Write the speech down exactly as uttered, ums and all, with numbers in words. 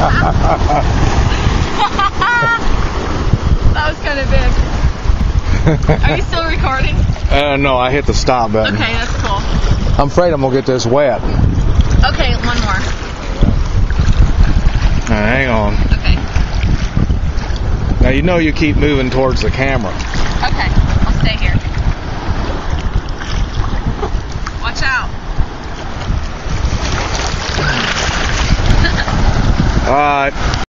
That was kind of big. Are you still recording? Uh, no, I hit the stop button. Okay, that's cool. I'm afraid I'm going to get this wet. Okay, one more. Now, hang on. Okay. Now, you know you keep moving towards the camera. Okay, I'll stay here. Watch out. All right.